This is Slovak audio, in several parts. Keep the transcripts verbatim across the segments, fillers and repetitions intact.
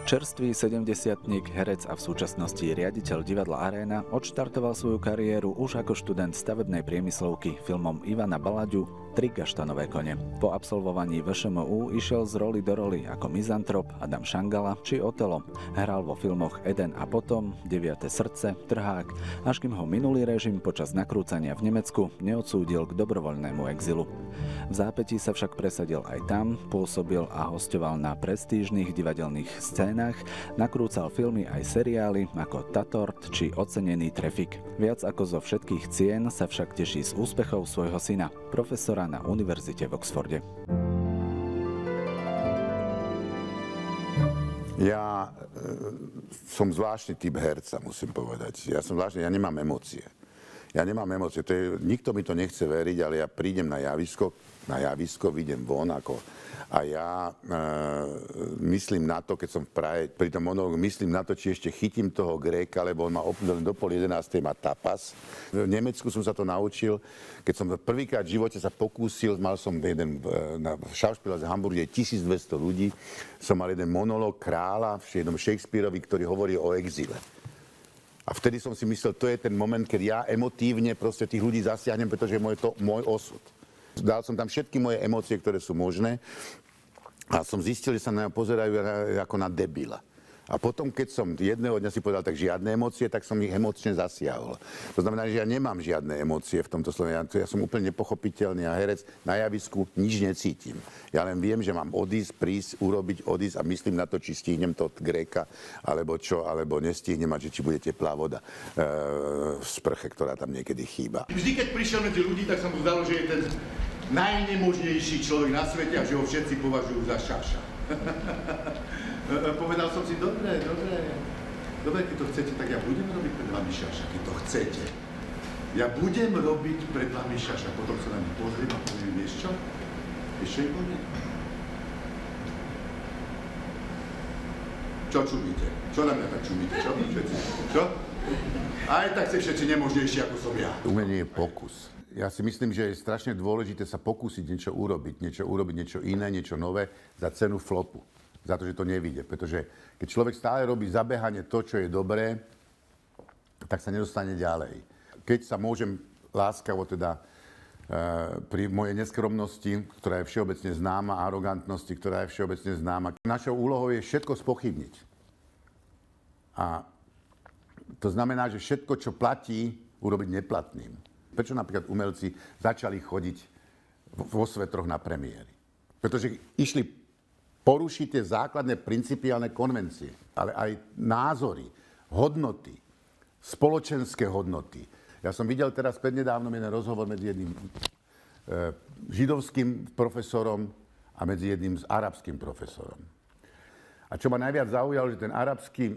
Čerstvý sedemdesiatnik, herec a v súčasnosti riaditeľ divadla Aréna odštartoval svoju kariéru už ako študent stavebnej priemyslovky filmom Ivana Balaďu Tri gaštanové kone. Po absolvovaní vé šé em ú išiel z roli do roli ako mizantrop Adam Šangala či Otelo. Hral vo filmoch Eden a potom, Deviate srdce, Trhák, až kým ho minulý režim počas nakrúcania v Nemecku neodsúdil k dobrovoľnému exilu. V zápätí sa však presadil aj tam, pôsobil a hosťoval na prestížnych divadelných scénach, nakrúcal filmy aj seriály ako Tatort či Ocenený trefik. Viac ako zo všetkých cien sa však teší z úspechov svojho syna, profesora na univerzite v Oxforde. Ja e, som zvláštny typ herca, musím povedať. Ja som zvláštny, ja nemám emócie. Ja nemám emócie. To je, nikto mi to nechce veriť, ale ja prídem na javisko, na javisko, vyjdem von ako, a ja e, myslím na to, keď som v Prahe, pri tom monológu, myslím na to, či ešte chytím toho Gréka, lebo on má obdobne do pol jedenástej má tapas. V Nemecku som sa to naučil, keď som prvýkrát v živote sa pokúsil, mal som jeden na Schauspielhaus v Hamburgu, je tisícdvesto ľudí, som mal jeden monológ kráľa v jednom Shakespeareovi, ktorý hovorí o exíle. A vtedy som si myslel, to je ten moment, keď ja emotívne proste tých ľudí zasiahnem, pretože je môj, to, môj osud. Dal som tam všetky moje emócie, ktoré sú možné a som zistil, že sa na mňa pozerajú ako na debila. A potom, keď som jedného dňa si povedal tak žiadne emócie, tak som ich emóčne zasiahol. To znamená, že ja nemám žiadne emócie v tomto slove. Ja, ja som úplne nepochopiteľný a herec na javisku nič necítim. Ja len viem, že mám odísť, prísť, urobiť, odísť a myslím na to, či stihnem to od Gréka, alebo čo, alebo nestihnem a že či bude teplá voda e, v sprche, ktorá tam niekedy chýba. Vždy, keď prišiel medzi ľudí, tak sa mu zdalo, že je ten najnemožnejší človek na svete a že ho všetci považujú za šaša. Povedal som si, dobre, dobre, dobre, keď to chcete, tak ja budem robiť pred vami šaša, keď to chcete. Ja budem robiť pred vami šaša, potom sa na mňa pozriem a poviem, vieš čo? Vieš čo im poviem? Čo čumíte? Čo na mňa tak čumíte? Čo? Všetci? Čo? Aj tak ste všetci nemožnejší, ako som ja. Umenie je pokus. Ja si myslím, že je strašne dôležité sa pokúsiť niečo urobiť, niečo urobiť, niečo iné, niečo nové za cenu flopu. Za to, že to nevyjde. Pretože keď človek stále robí zabehanie to, čo je dobré, tak sa nedostane ďalej. Keď sa môžem láskavo teda e, pri mojej neskromnosti, ktorá je všeobecne známa, arogantnosti, ktorá je všeobecne známa, našou úlohou je všetko spochybniť. A to znamená, že všetko, čo platí, urobiť neplatným. Prečo napríklad umelci začali chodiť vo svetroch na premiéry? Pretože išli porušiť tie základné principiálne konvencie, ale aj názory, hodnoty, spoločenské hodnoty. Ja som videl teraz prednedávnom jeden rozhovor medzi jedným e, židovským profesorom a medzi jedným s arabským profesorom. A čo ma najviac zaujalo, že ten arabský e,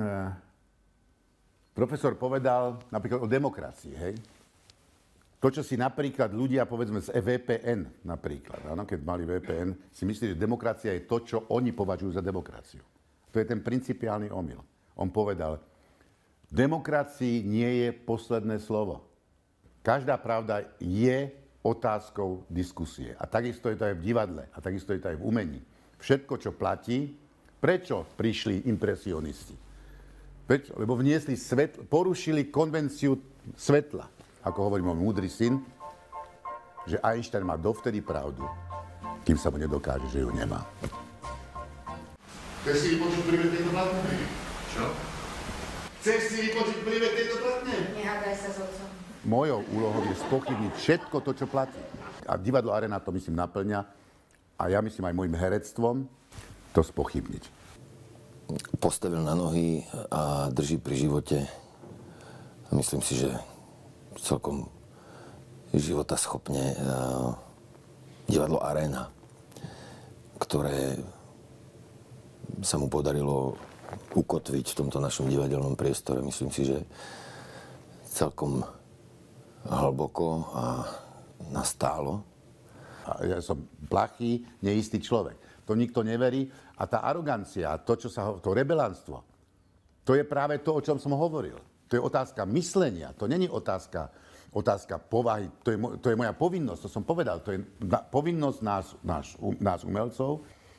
profesor povedal napríklad o demokracii, hej? To, čo si napríklad ľudia, povedzme, z vé pé en napríklad, áno, keď mali vé pé en, si myslí, že demokracia je to, čo oni považujú za demokraciu. To je ten principiálny omyl. On povedal, demokracii nie je posledné slovo. Každá pravda je otázkou diskusie. A takisto je to aj v divadle, a takisto je to aj v umení. Všetko, čo platí, prečo prišli impresionisti? Prečo? Lebo vniesli svet, porušili konvenciu svetla. Ako hovorí môj múdry syn, že Einstein má dovtedy pravdu, kým sa mu nedokáže, že ju nemá. Chceš si vypočuť príbeh tejto platne? Čo? Chceš si vypočuť príbeh tejto platne? Nehádaj sa s otcom. Mojou úlohou je spochybniť všetko to, čo platí. A divadlo Aréna to, myslím, naplňa. A ja myslím aj môjim herectvom to spochybniť. Postavil na nohy a drží pri živote. Myslím si, že celkom životaschopne uh, divadlo Aréna, ktoré sa mu podarilo ukotviť v tomto našom divadelnom priestore. Myslím si, že celkom hlboko a nastálo. A ja som plachý, neistý človek. To nikto neverí. A tá arogancia, to, čo sa, to rebelánstvo, to je práve to, o čom som hovoril. To je otázka myslenia, to není otázka, otázka povahy, to je, to je moja povinnosť, to som povedal, to je na, povinnosť nás, nás, um, nás umelcov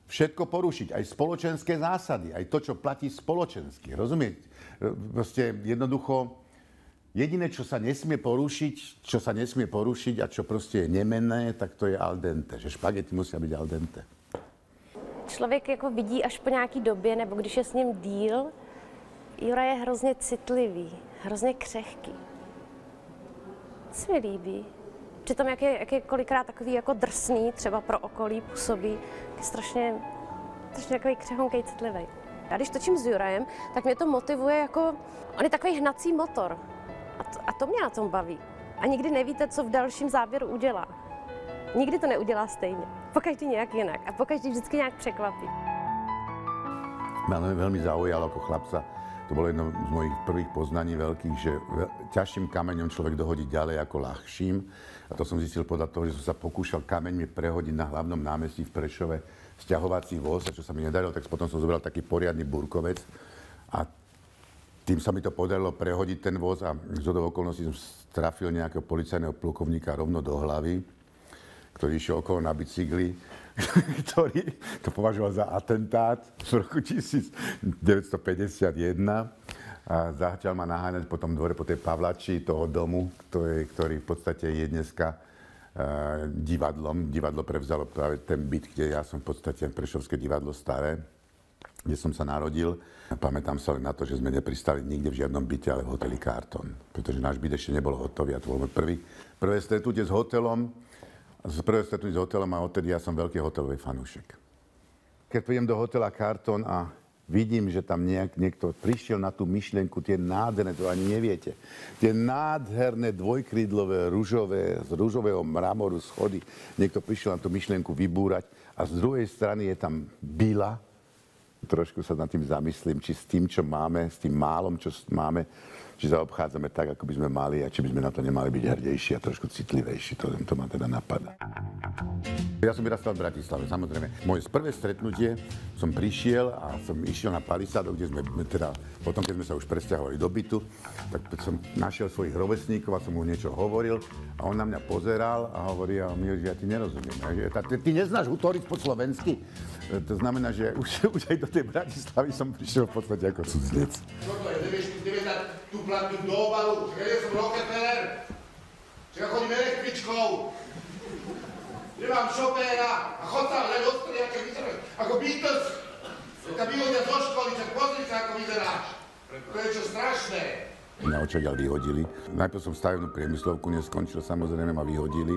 všetko porušiť, aj spoločenské zásady, aj to, čo platí spoločensky. Rozumiete? Proste jednoducho, jediné, čo sa nesmie porušiť, čo sa nesmie porušiť a čo proste je nemenné, tak to je al dente, že špagety musia byť al dente. Člověk jako vidí až po nějaký době, nebo když je s ním díl, Jura je hrozně citlivý, hrozně křehký. To se mi líbí. Přitom jak je, jak je kolikrát takový jako drsný, třeba pro okolí působí, je strašně, strašně takový křehonkej, citlivý. Já když točím s Jurajem, tak mě to motivuje jako, on je takový hnací motor. A to, a to mě na tom baví. A nikdy nevíte, co v dalším záběru udělá. Nikdy to neudělá stejně. Pokaždý nějak jinak. A pokaždý vždycky nějak překvapí. Mňa veľmi zaujalo ako chlapca. To bolo jedno z mojich prvých poznaní veľkých, že ťažším kameňom človek dohodí ďalej ako ľahším. A to som zistil podľa toho, že som sa pokúšal kameňmi prehodiť na hlavnom námestí v Prešove sťahovací voz, a čo sa mi nedarilo, tak potom som zobral taký poriadny burkovec. A tým sa mi to podarilo prehodiť ten voz a zhodou okolností som trafil nejakého policajného plukovníka rovno do hlavy, ktorý išiel okolo na bicykli, ktorý to považoval za atentát v roku devätnásťstopäťdesiatjeden a zatiaľ ma naháňať po tom dvore, po tej Pavlači toho domu, ktorý, ktorý v podstate je dneska uh, divadlom. Divadlo prevzalo práve ten byt, kde ja som v podstate Prešovské divadlo staré, kde som sa narodil. Pamätám sa len na to, že sme nepristali nikde v žiadnom byte, ale v hoteli Carton, pretože náš byt ešte nebol hotový a to bol môj prvý, prvé stretnutie s hotelom. Z prvé stretnutie s hotelom a odtedy ja som veľký hotelový fanúšik. Keď prídem do hotela Carton a vidím, že tam nejak, niekto prišiel na tú myšlienku, tie nádherné, to ani neviete, tie nádherné dvojkrídlové, ružové, z ružového mramoru schody, niekto prišiel na tú myšlienku vybúrať a z druhej strany je tam bila. Trošku sa nad tým zamyslím, či s tým, čo máme, s tým málom, čo máme, či zaobchádzame tak, ako by sme mali a či by sme na to nemali byť hrdejší a trošku citlivejší. To, to ma teda napadá. Ja som vyrastal v Bratislave, samozrejme. Moje prvé stretnutie som prišiel a som išiel na Palisádok, kde sme teda, potom keď sme sa už presťahovali do bytu, tak som našiel svojich rovesníkov a som mu niečo hovoril a on na mňa pozeral a hovorí, a my, že ja ti nerozumiem. Že, ty, ty neznáš utoriť po slovensky? To znamená, že už, už aj do tej Bratislavy som prišiel v podstate ako cudzinec. Toto je, nevieš, nevieš dať tú platňu do obalu, že ja som Rockefeller, že ja chodím električkou, nemám šopéra a chod sa hľadať od stredy, ako vyzeráš, ako Beatles, keď ťa vyhodia zo školy, tak pozri sa, ako vyzeráš. To je čo strašné. Mňa odtiaľ vyhodili. Najprv som stavebnú priemyslovku neskončil, samozrejme ma vyhodili.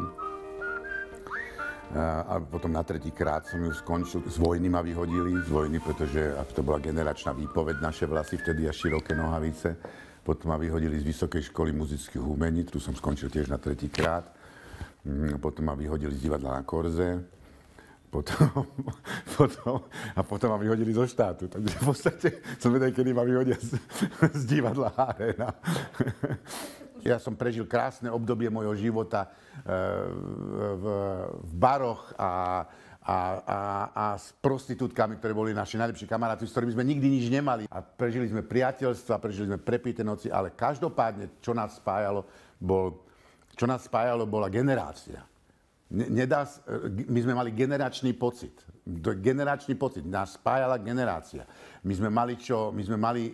A potom na tretí krát som ju skončil. Z vojny ma vyhodili, z vojny, pretože to bola generačná výpoveď, naše vlasy vtedy a široké nohavice. Potom ma vyhodili z Vysokej školy muzických umení, tu som skončil tiež na tretí krát. Potom ma vyhodili z divadla na Korze. Potom, potom, a potom ma vyhodili zo štátu. Takže v podstate som vedel, kedy ma vyhodia z, z divadla Arena. Ja som prežil krásne obdobie mojho života v, v baroch a, a, a, a s prostitútkami, ktoré boli naši najlepší kamaráti, s ktorými sme nikdy nič nemali. A prežili sme priateľstva, prežili sme prepité noci, ale každopádne, čo nás spájalo, bol, čo nás spájalo bola generácia. Nedá, my sme mali generačný pocit. Generačný pocit. Nás spájala generácia. My sme mali čo, my sme mali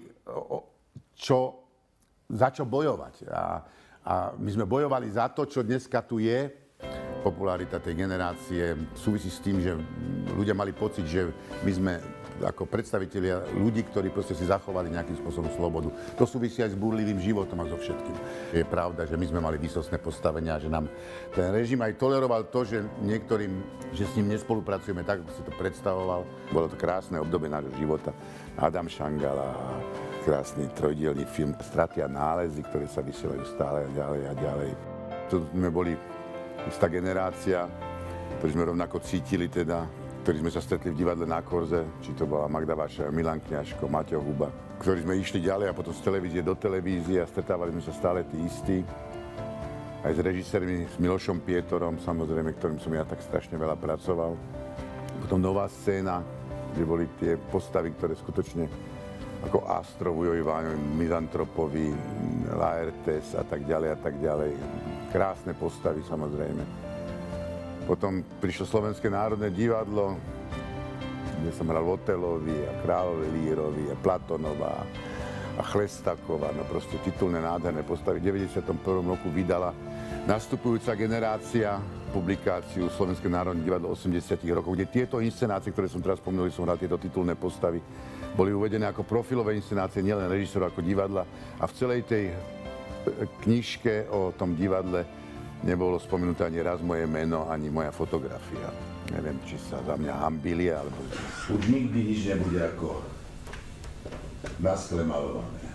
čo za čo bojovať. A, a my sme bojovali za to, čo dneska tu je. Popularita tej generácie súvisí s tým, že ľudia mali pocit, že my sme ako predstavitelia ľudí, ktorí proste si zachovali nejakým spôsobom slobodu. To súvisí aj s búrlivým životom a so všetkým. Je pravda, že my sme mali výsostné postavenia, že nám ten režim aj toleroval to, že niektorým, že s ním nespolupracujeme tak, ako si to predstavoval. Bolo to krásne obdobie nášho života. Adam Šangala, krásny trojdielny film Straty a nálezy, ktoré sa vysielajú stále a ďalej a ďalej. Tu sme boli istá generácia, ktorí sme rovnako cítili teda, ktorí sme sa stretli v divadle na Korze, či to bola Magda Vašar, Milan Kňažko, Maťo Huba, ktorí sme išli ďalej a potom z televízie do televízie a stretávali sme sa stále tí istí. Aj s režisérmi, s Milošom Pietorom, samozrejme, ktorým som ja tak strašne veľa pracoval. Potom Nová scéna, kde boli tie postavy, ktoré skutočne ako Astro, Vujo Iváňov, Mizantropovi, Laertes a tak ďalej a tak ďalej. Krásne postavy, samozrejme. Potom prišlo Slovenské národné divadlo, kde som hral Otelovi a Kráľovi Lírovi a Platonova a Chlestakova, no proste titulné nádherné postavy. V deväťdesiatom prvom roku vydala nastupujúca generácia publikáciu Slovenské národné divadlo osemdesiatych rokov, kde tieto inscenácie, ktoré som teraz spomenul, som hral tieto titulné postavy, boli uvedené ako profilové inscenácie, nielen režisérov, ako divadla. A v celej tej knižke o tom divadle nebolo spomenuté ani raz moje meno, ani moja fotografia. Neviem, či sa za mňa hambili, alebo... Už nikdy nič nebude ako na skle malované.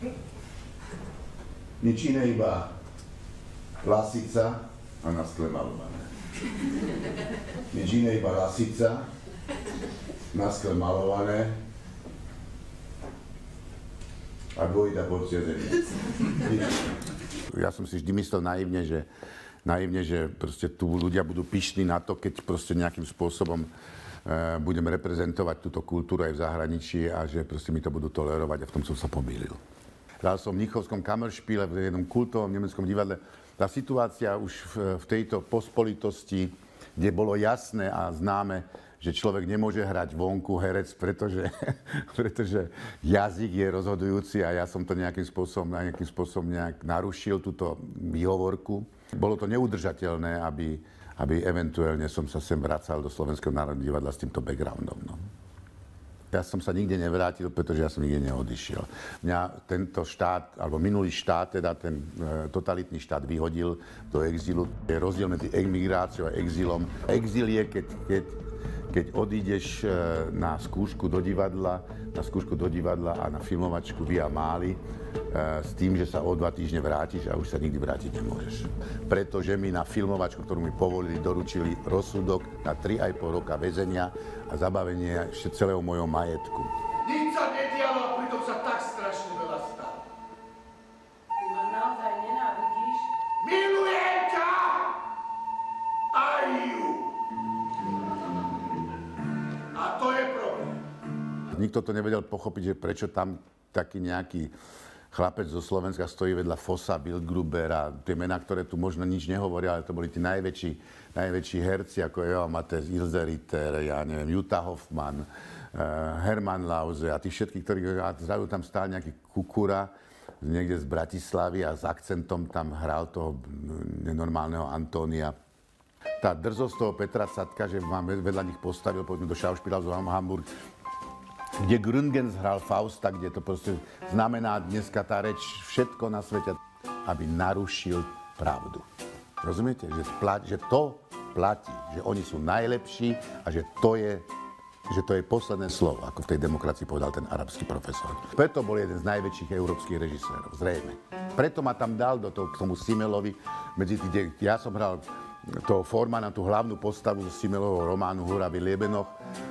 Nič iné, iba lasica a na skle malované. Nič iné, iba lasica, na skle malované a dvojitá porcia zemie. Ja som si vždy myslel naivne, že naivne, že proste tu ľudia budú pyšní na to, keď proste nejakým spôsobom e, budem reprezentovať túto kultúru aj v zahraničí a že proste mi to budú tolerovať a v tom som sa pomýlil. Hral som v Mnichovskom Kammerspiele, v jednom kultovom nemeckom divadle. Tá situácia už v, v tejto pospolitosti, kde bolo jasné a známe, že človek nemôže hrať vonku herec, pretože, pretože jazyk je rozhodujúci a ja som to nejakým spôsobom, nejakým spôsobom nejak narušil, túto výhovorku. Bolo to neudržateľné, aby, aby eventuálne som sa sem vracal do Slovenského národného divadla s týmto backgroundom. No. Ja som sa nikde nevrátil, pretože ja som nikde neodišiel. Mňa tento štát, alebo minulý štát, teda ten e, totalitný štát vyhodil do exilu. Je rozdiel medzi emigráciou a exilom. Exil je, keď, keď keď odídeš na skúšku do divadla, na skúšku do divadla a na filmovačku Via Máli s tým, že sa o dva týždne vrátiš a už sa nikdy vrátiť nemôžeš. Pretože mi na filmovačku, ktorú mi povolili, doručili rozsudok na tri a pol roka väzenia a zabavenie ešte celého mojho majetku. Nič sa nedialo a pritom sa tak strašne veľa stalo. Ty ma naozaj nenávidíš? Milujem ťa! Aj ju! A to je problém. Nikto to nevedel pochopiť, že prečo tam taký nejaký chlapec zo Slovenska stojí vedľa Fossa, Bildgrubera, tie mená, ktoré tu možno nič nehovoria, ale to boli tí najväčší, najväčší herci, ako Eva Mates, Ilse Ritter, ja neviem, Jutta Hoffmann, uh, Hermann Lause a tí všetky, ktorí zrazu tam stál nejaký Kukura, niekde z Bratislavy a s akcentom tam hral toho nenormálneho Antónia. Tá drzosť toho Petra Sadka, že vám vedľa nich postavil, poďme do Schauspielhausu Hamburg, kde Grüngens hral Fausta, kde to proste znamená dneska tá reč všetko na svete, aby narušil pravdu. Rozumiete? Že, plat, že to platí, že oni sú najlepší a že to je, že to je posledné slovo, ako v tej demokracii povedal ten arabský profesor. Preto bol jeden z najväčších európskych režisérov, zrejme. Preto ma tam dal do toho, k tomu Simelovi, medzi kde ja som hral toho Formana, tú hlavnú postavu z Simelovho románu Huravi Liebenoch,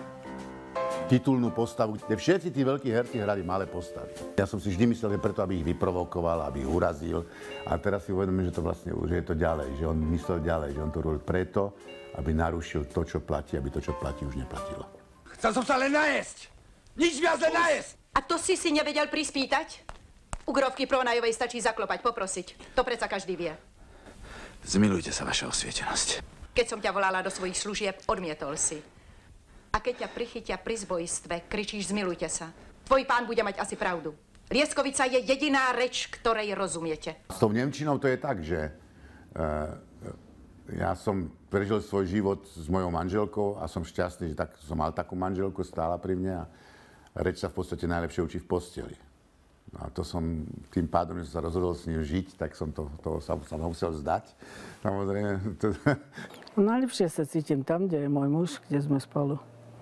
titulnú postavu, kde všetci tí veľkí herci hrali malé postavy. Ja som si vždy myslel, že preto, aby ich vyprovokoval, aby ich urazil. A teraz si uvedomím, že to vlastne že je to ďalej, že on myslel ďalej, že on to robil preto, aby narušil to, čo platí, aby to, čo platí, už neplatilo. Chcel som sa len najesť! Nič viac len najesť! A to si si nevedel prispýtať? U grovky Pronajovej stačí zaklopať, poprosiť. To predsa každý vie. Zmilujte sa, vaša osvietenosť. Keď som ťa volala do svojich služieb, odmietol si. A keď ťa prichytia pri zbojstve, kričíš zmilujte sa. Tvoj pán bude mať asi pravdu. Lieskovica je jediná reč, ktorej rozumiete. S tou nemčinou to je tak, že uh, ja som prežil svoj život s mojou manželkou a som šťastný, že tak som mal takú manželku, stála pri mne a reč sa v podstate najlepšie učí v posteli. A to som, tým pádom, že som sa rozhodol s ním žiť, tak som to, toho sa, sa musel zdať. Samozrejme. To... Najlepšie sa cítim tam, kde je môj muž, kde sme spolu.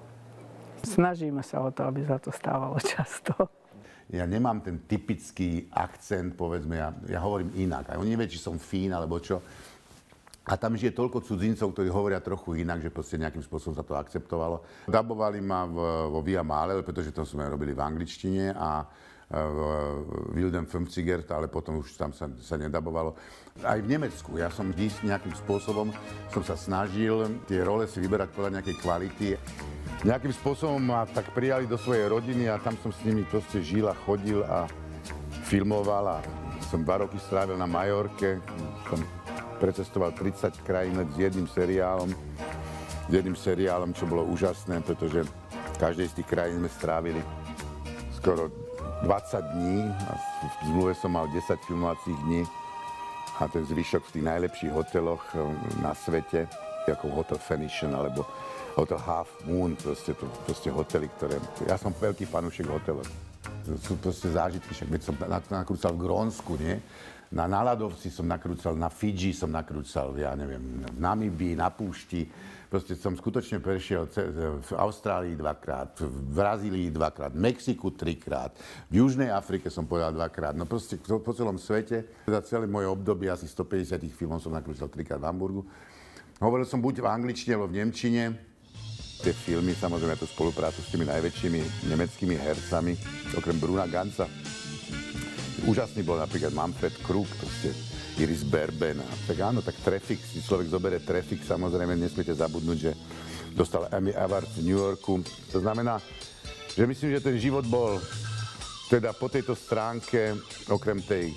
Snažíme sa o to, aby sa to stávalo často. Ja nemám ten typický akcent, povedzme, ja, ja hovorím inak. A oni nevie, či som fín, alebo čo. A tam žije toľko cudzincov, ktorí hovoria trochu inak, že proste nejakým spôsobom sa to akceptovalo. Dabovali ma v, vo Via Male, pretože to sme robili v angličtine a v Wildem fünfzigert, ale potom už tam sa, sa nedabovalo. Aj v Nemecku. Ja som vždy nejakým spôsobom som sa snažil tie role si vyberať podľa nejakej kvality. Nejakým spôsobom ma tak prijali do svojej rodiny a tam som s nimi proste žil a chodil a filmoval a som dva roky strávil na Majorke. Som precestoval tridsať krajín s jedným seriálom. S jedným seriálom, čo bolo úžasné, pretože V každej z tých krajín sme strávili skoro dvadsať dní a v zmluve som mal desať filmovacích dní a ten zvyšok v tých najlepších hoteloch na svete, ako Hotel Phoenician alebo Hotel Half Moon, proste, to, proste hotely, ktoré... Ja som veľký fanúšik hotelov. Sú proste zážitky, však som nakrúcal v Grónsku, nie? Na Naladovci som nakrúcal, na Fidži som nakrúcal, ja neviem, v Namibii, na púšti. Proste som skutočne prešiel v Austrálii dvakrát, v Brazílii dvakrát, v Mexiku trikrát, v Južnej Afrike som povedal dvakrát. No proste po celom svete, za celé moje obdobie, asi stopäťdesiat filmov som nakrúcal trikrát v Hamburgu. Hovoril som buď v angličtine, alebo v nemčine. Tie filmy, samozrejme, tú spoluprácu s tými najväčšími nemeckými hercami, okrem Bruna Ganza. Úžasný bol napríklad Manfred Krug, proste Iris Berben. Tak áno, tak Traffic, si človek zoberie Traffic, samozrejme, nesmiete zabudnúť, že dostal Emmy Award v New Yorku. To znamená, že myslím, že ten život bol teda po tejto stránke, okrem tej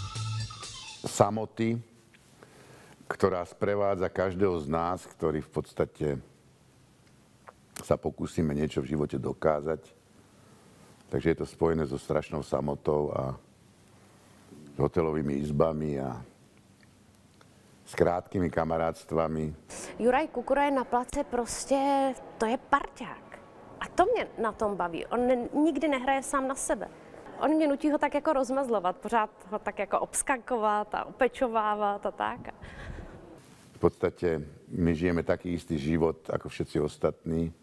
samoty, ktorá sprevádza každého z nás, ktorý v podstate sa pokúsime niečo v živote dokázať. Takže je to spojené so strašnou samotou a hotelovými izbami a s krátkými kamarádstvami. Juraj Kukura je na place prostě, to je parťák. A to mě na tom baví. On ne, nikdy nehraje sám na sebe. On mě nutí ho tak jako rozmazlovat, pořád ho tak jako obskankovat a opečovávat a tak. V podstate my žijeme taký istý život ako všetci ostatní,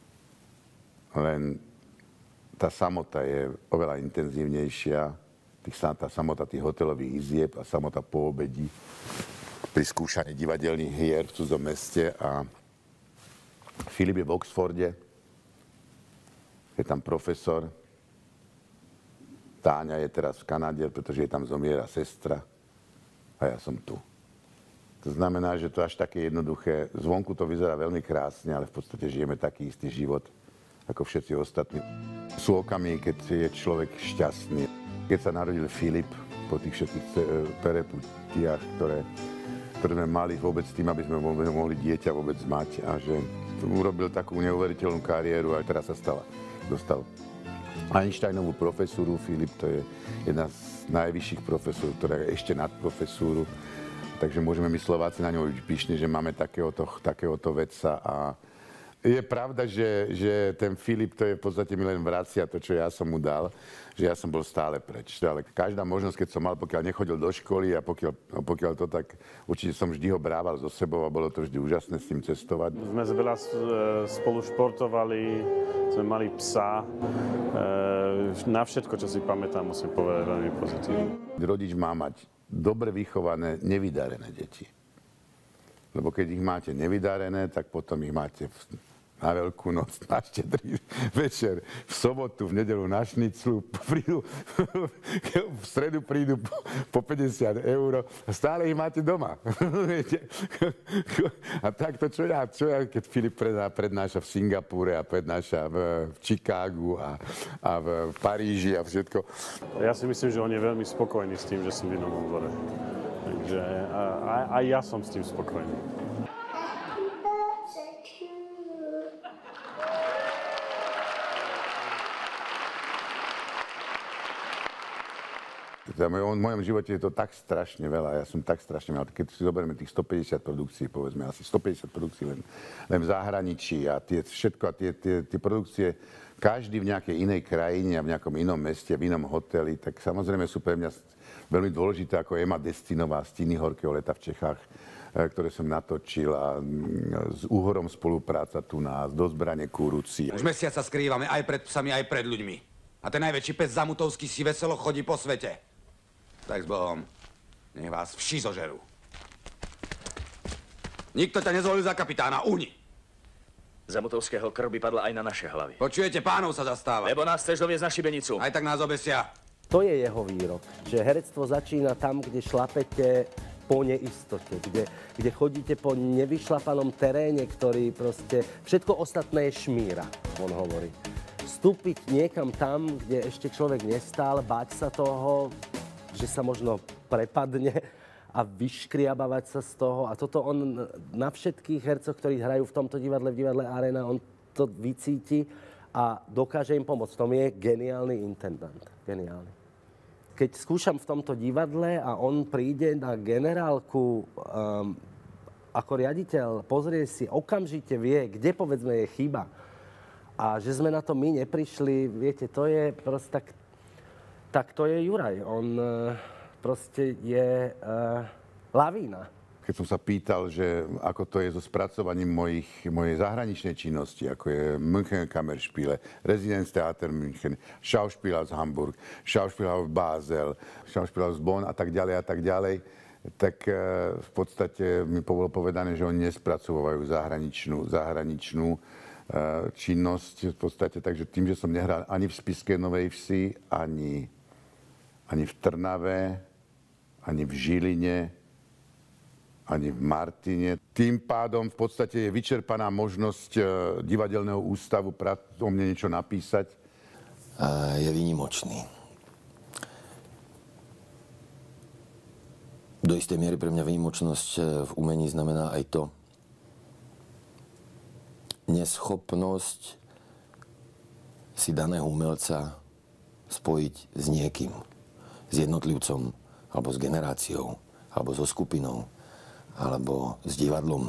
len tá samota je oveľa intenzívnejšia. Tá samota tých hotelových izieb a samota po obedi pri skúšaní divadelných hier v cudzom meste. A Filip je v Oxforde, je tam profesor. Táňa je teraz v Kanade, pretože je tam zomiera sestra a ja som tu. To znamená, že to až také jednoduché. Zvonku to vyzerá veľmi krásne, ale v podstate žijeme taký istý život ako všetci ostatní. Sú okamihy, keď je človek šťastný. Keď sa narodil Filip, po tých všetkých pereputiach, ktoré, ktoré sme mali vôbec tým, aby sme mohli dieťa vôbec mať a že urobil takú neuveriteľnú kariéru a teraz sa stala. Dostal Einsteinovú profesúru. Filip to je jedna z najvyšších profesúr, ktorá je ešte nad profesúru. Takže môžeme my Slováci na ňu byť pyšní, že máme takéhoto, takéhoto vedca a je pravda, že, že ten Filip to je v podstate mi len vracia to, čo ja som mu dal, že ja som bol stále preč. Ale každá možnosť, keď som mal, pokiaľ nechodil do školy a pokiaľ, pokiaľ to tak, určite som vždy ho brával so sebou a bolo to vždy úžasné s tým cestovať. Sme veľa spolu športovali, sme mali psa. Na všetko, čo si pamätám, musím povedať veľmi pozitívne. Rodič má mať dobre vychované, nevydarené deti. Lebo keď ich máte nevydarené, tak potom ich máte v, na Veľkú noc, na Štedrý večer, v sobotu, v nedeľu na šniclu, prídu, v stredu prídu po, po päťdesiat eur a stále ich máte doma. A takto, čo ja, čo ja keď Filip prednáša v Singapúre a prednáša v, v Chicagu a, a v, v Paríži a všetko. Ja si myslím, že on je veľmi spokojný s tým, že som v inom obvode. Takže aj ja som s tým spokojný. V mojom živote je to tak strašne veľa, ja som tak strašne veľa. Keď si zoberieme tých stopäťdesiat produkcií, povedzme asi stopäťdesiat produkcií len, len v zahraničí a tie, všetko a tie, tie, tie produkcie, každý v nejakej inej krajine a v nejakom inom meste, v inom hoteli, tak samozrejme sú pre mňa veľmi dôležité, ako Ema Destinová z Tiny horkého leta v Čechách, ktoré som natočil a s Úhorom spolupráca tu nás, Do zbrane kúruci. Už mesiac sa skrývame aj pred psami, aj pred ľuďmi. A ten najväčší pes Zamutovský si veselo chodí po svete. Tak s Bohom, nech vás vši zožerú. Nikto ťa nezvolil za kapitána, uhni! Zamutovského krv by padla aj na naše hlavy. Počujete, pánov sa zastáva. Lebo nás chceš doviesť na šibenicu. Aj tak nás obesia. To je jeho výrok, že herectvo začína tam, kde šlapete po neistote, kde, kde chodíte po nevyšlapanom teréne, ktorý proste... Všetko ostatné je šmíra, on hovorí. Vstúpiť niekam tam, kde ešte človek nestál, báť sa toho, že sa možno prepadne a vyškriabavať sa z toho. A toto on na všetkých hercoch, ktorí hrajú v tomto divadle, v divadle Arena, on to vycíti a dokáže im pomôcť. V tom je geniálny intendant. Geniálny. Keď skúšam v tomto divadle a on príde na generálku um, ako riaditeľ, pozrie si, okamžite vie, kde povedzme je chyba. A že sme na to my neprišli, viete, to je proste tak, tak to je Juraj. On uh, proste je uh, lavína. Keď som sa pýtal, že ako to je so spracovaním mojich, mojej zahraničnej činnosti, ako je München Kammerspiele, Residenztheater München, Schauspielhaus Hamburg, Schauspielhaus Basel, Schauspielhaus Bonn a tak ďalej a tak ďalej, tak e, v podstate mi bolo povedané, že oni nespracovajú zahraničnú, zahraničnú e, činnosť v podstate, takže tým, že som nehral ani v Spišskej Novej Vsi, ani, ani v Trnave, ani v Žiline, ani v Martine. Tým pádom v podstate je vyčerpaná možnosť uh, divadelného ústavu o mne niečo napísať. A je výnimočný. Do istej miery pre mňa výnimočnosť v umení znamená aj to, neschopnosť si daného umelca spojiť s niekým, s jednotlivcom, alebo s generáciou, alebo so skupinou, alebo s divadlom.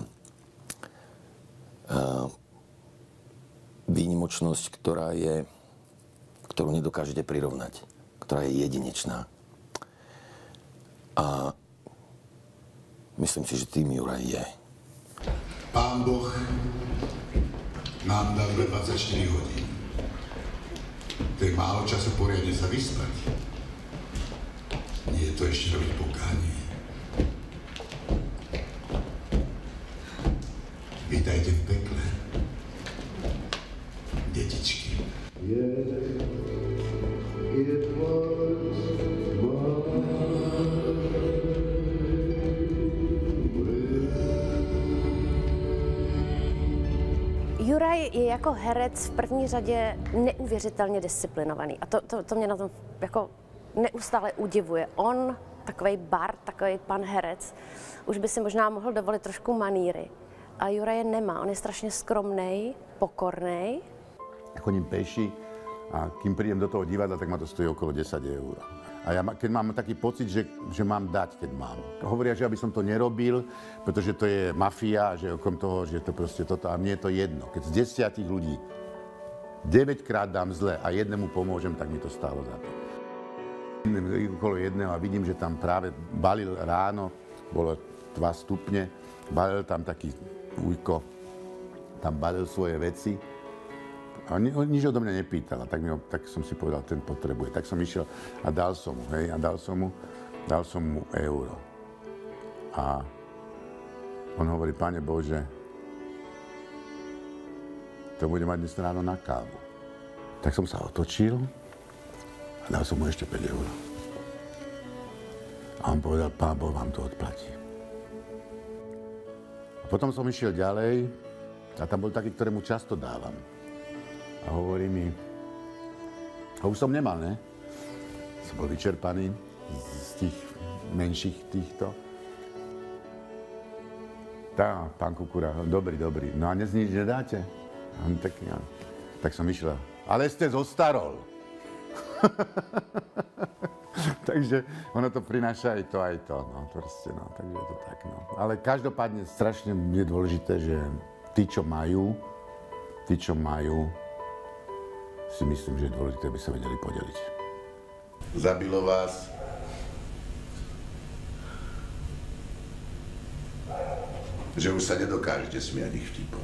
A výnimočnosť, ktorá je, ktorú nedokážete prirovnať, ktorá je jedinečná. A myslím si, že tým Juraj je. Pán Boh nám dal dvadsaťštyri hodín. To je málo času poriadne sa vyspať. Nie je to ešte robiť pokánie. Vítajte v pekle, detičky. Juraj je jako herec v první řadě neuvěřitelně disciplinovaný. A to, to, to mě na tom jako neustále udivuje. On, takovej bard, takovej pan herec, už by si možná mohl dovolit trošku maníry. A Juraj je nemá. On je strašně skromnej, pokornej. Chodím peši a kým prídem do toho divadla, tak ma to stojí okolo desať eur. A ja keď mám taký pocit, že, že mám dať, keď mám. Hovoria, že aby som to nerobil, pretože to je mafia, že okom toho, že to proste toto. A mne je to jedno. Keď z desiatich ľudí deväťkrát dám zle a jednému pomôžem, tak mi to stálo za to. Okolo jedného a vidím, že tam práve balil ráno, bolo dva stupne, balil tam taký ujko, tam balil svoje veci a ni, nič odo mňa nepýtal, tak, mi ho, tak som si povedal, ten potrebuje. Tak som išiel a dal som mu, hej, a dal som mu, dal som mu euro. A on hovorí, Pane Bože, to bude mať dnes ráno na kávu. Tak som sa otočil a dal som mu ešte päť eur. A on povedal, Pán Boh vám to odplatí. A potom som išiel ďalej a tam bol taký, ktorému často dávam. A hovorí mi, a už som nemal, ne? Som bol vyčerpaný z tých menších týchto. Tá, pán Kukura, dobrý, dobrý. No a dnes nič nedáte? A tak, ja. tak som išiel. Ale ste zostarol. Takže ono to prináša aj to, aj to, no, proste, no, takže je to tak, no. Ale každopádne strašne je dôležité, že tí, čo majú, tí, čo majú, si myslím, že je dôležité, aby sa vedeli podeliť. Zabilo vás že už sa nedokážete smiať ich vtipom,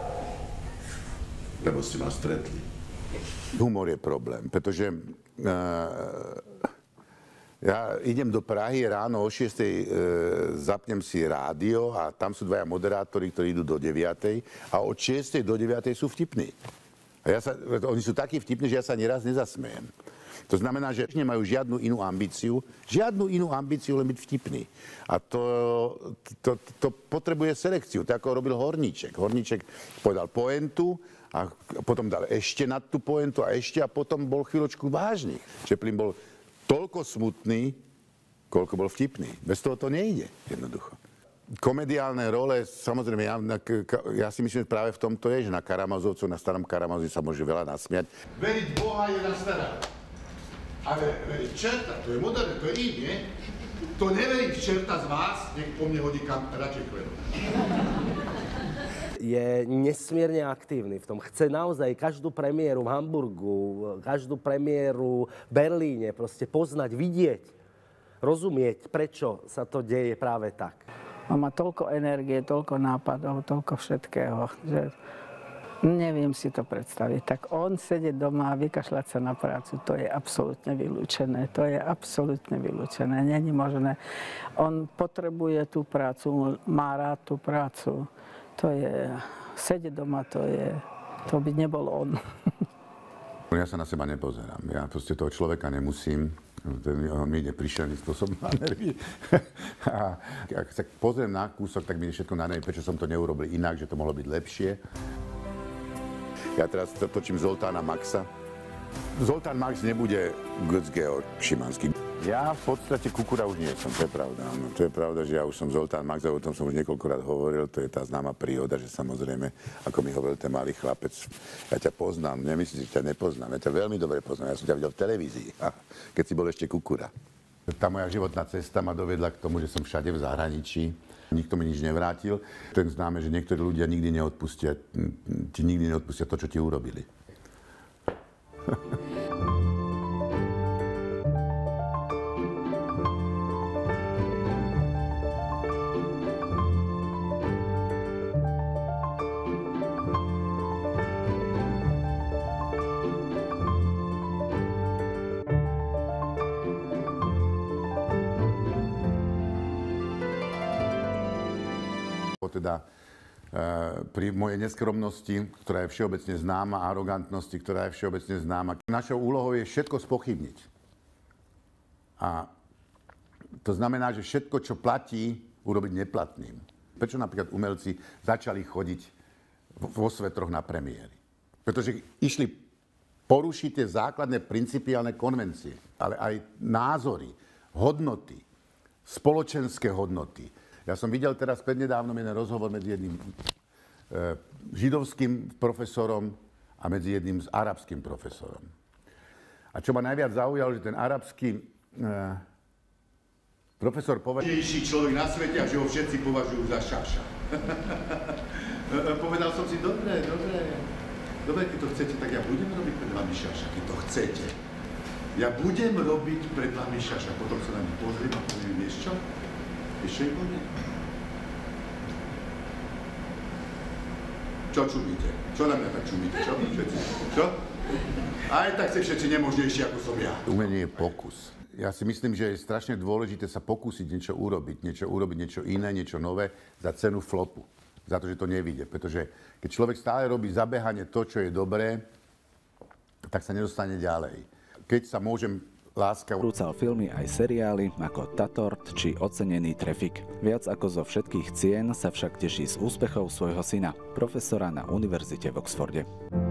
lebo ste ma stretli. Humor je problém, pretože uh, ja idem do Prahy ráno o šiestej, e, zapnem si rádio a tam sú dvaja moderátori, ktorí idú do deviatej a od šiestej do deviatej sú vtipní. A ja sa, oni sú takí vtipní, že ja sa nieraz nezasmejem. To znamená, že nemajú žiadnu inú ambíciu, žiadnu inú ambíciu, len byť vtipný. A to, to, to, to potrebuje selekciu, tak ako robil Horníček. Horníček povedal pointu a potom dal ešte nad tú pointu a ešte a potom bol chvíľočku vážny. Čeplin bol toľko smutný, koľko bol vtipný. Bez toho to nejde, jednoducho. komediálne role, samozrejme, ja, ja si myslím, že práve v tomto je, že na Karamazovcu, na starom Karamazovi sa môže veľa nasmiať. Veriť Boha je na stará. Ale veriť čerta, to je moderné, to je in, nie? To neverí v čerta z vás, nech po mne hodí kam radšej chveru. Je nesmierne aktívny v tom. Chce naozaj každú premiéru v Hamburgu, každú premiéru v Berlíne proste poznať, vidieť, rozumieť, prečo sa to deje práve tak. On má toľko energie, toľko nápadov, toľko všetkého, že neviem si to predstaviť. Tak on sedieť doma a vykašľať sa na prácu, to je absolútne vylúčené. To je absolútne vylúčené. Není možné. On potrebuje tú prácu, má rád tú prácu. To je, sedieť doma, to je, to by nebol on. Ja sa na seba nepozerám. Ja proste toho človeka nemusím. On mi ide príšerný spôsob na nervy. A ak sa pozriem na kúsok, tak mi je všetko na nervy, prečo som to neurobil inak, že to mohlo byť lepšie. Ja teraz točím Zoltána Maxa. Zoltán Max nebude Götz-Georg Šimanský. Ja v podstate Kukura už nie som, to je pravda. No, to je pravda, že ja už som Zoltán Max, a o tom som už niekoľkokrát hovoril, to je tá známa príhoda, že samozrejme, ako mi hovoril ten malý chlapec, ja ťa poznám, nemyslím, že ťa nepoznám, ja ťa veľmi dobre poznám, ja som ťa videl v televízii, keď si bol ešte Kukura. Tá moja životná cesta ma dovedla k tomu, že som všade v zahraničí. Nikto mi nič nevrátil. Ten známe, že niektorí ľudia nikdy neodpustia, ti nikdy neodpustia to, čo ti urobili. Teda pri mojej neskromnosti, ktorá je všeobecne známa, arogantnosti, ktorá je všeobecne známa. Našou úlohou je všetko spochybniť. A to znamená, že všetko, čo platí, urobiť neplatným. Prečo napríklad umelci začali chodiť vo svetroch na premiéry? Pretože išli porušiť tie základné principiálne konvencie, ale aj názory, hodnoty, spoločenské hodnoty. Ja som videl teraz prednedávnom jeden rozhovor medzi jedným e, židovským profesorom a medzi jedným s arabským profesorom. A čo ma najviac zaujalo, že ten arabský e, profesor povedal... Najlepší človek na svete a že ho všetci považujú za šaša. Povedal som si, dobre, dobre, dobre, keď to chcete, tak ja budem robiť pred vami šaša, keď to chcete. Ja budem robiť pred vami šaša, potom sa na mňa pozriem a poviem, vieš čo? Ešte ich poviem. Čo čumíte? Čo na mňa tak čumíte? Čo? Všetci? Čo? Aj tak ste všetci nemožnejší ako som ja. Umenie je pokus. Ja si myslím, že je strašne dôležité sa pokúsiť niečo urobiť. Niečo urobiť, niečo iné, niečo nové za cenu flopu. Za to, že to nevyjde. Pretože keď človek stále robí zabehanie to, čo je dobré, tak sa nedostane ďalej. Keď sa môžem láska... Vrúcal filmy aj seriály ako Tatort či Ocenený trefik. Viac ako zo všetkých cien sa však teší z úspechov svojho syna, profesora na univerzite v Oxforde.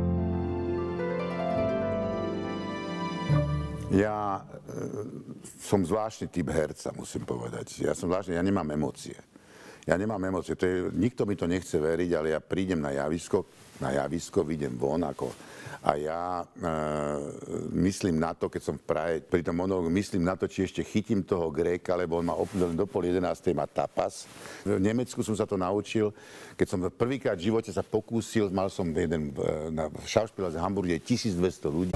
Ja e, som zvláštny typ herca, musím povedať. Ja som zvláštny, ja nemám emócie. Ja nemám emócie. To je, nikto mi to nechce veriť, ale ja prídem na javisko, na javisko, vyjdem von ako... A ja e, myslím na to, keď som v Prahe, pri tom monológu, myslím na to, či ešte chytím toho Gréka, lebo on má len do pol jedenástej má tapas. V Nemecku som sa to naučil. Keď som prvýkrát v živote sa pokúsil, mal som jeden na Schauspielhaus v Hamburgu, je tisícdvesto ľudí.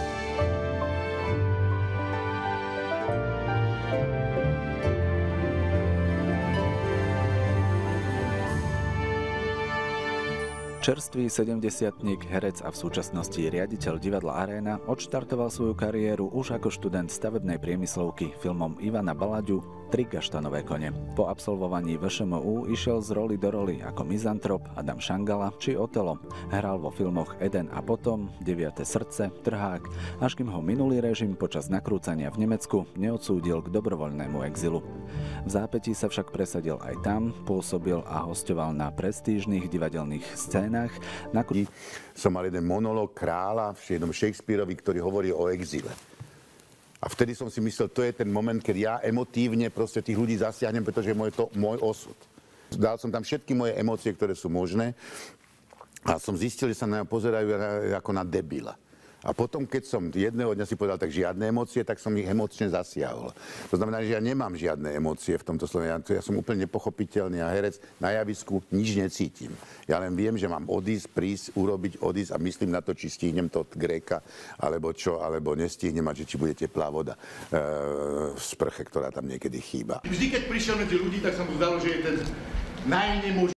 Čerstvý sedemdesiatnik, herec a v súčasnosti riaditeľ divadla Aréna odštartoval svoju kariéru už ako študent stavebnej priemyslovky filmom Ivana Balaďu Tri gaštanové kone. Po absolvovaní vé š em ú išiel z roli do roli ako mizantrop Adam Šangala či Otelo. Hral vo filmoch Eden a potom, Deviate srdce, Trhák, až kým ho minulý režim počas nakrúcania v Nemecku neodsúdil k dobrovoľnému exilu. V zápätí sa však presadil aj tam, pôsobil a hosťoval na prestížnych divadelných scénach. Na... Som mal jeden monológ kráľa v jednom Shakespeareovi, ktorý hovorí o exile. A vtedy som si myslel, to je ten moment, keď ja emotívne proste tých ľudí zasiahnem, pretože je to môj osud. Dal som tam všetky moje emócie, ktoré sú možné a som zistil, že sa na mňa pozerajú ako na debila. A potom, keď som jedného dňa si povedal, tak žiadne emócie, tak som ich emóčne zasiahol. To znamená, že ja nemám žiadne emócie v tomto slove. Ja, ja som úplne nepochopiteľný a herec na javisku nič necítim. Ja len viem, že mám odísť, prísť, urobiť, odísť a myslím na to, či stihnem to od Gréka, alebo čo, alebo nestihnem a či bude teplá voda e, v sprche, ktorá tam niekedy chýba. Vždy, keď prišiel medzi ľudí, tak sa mu zdalo, že je ten najnemožný.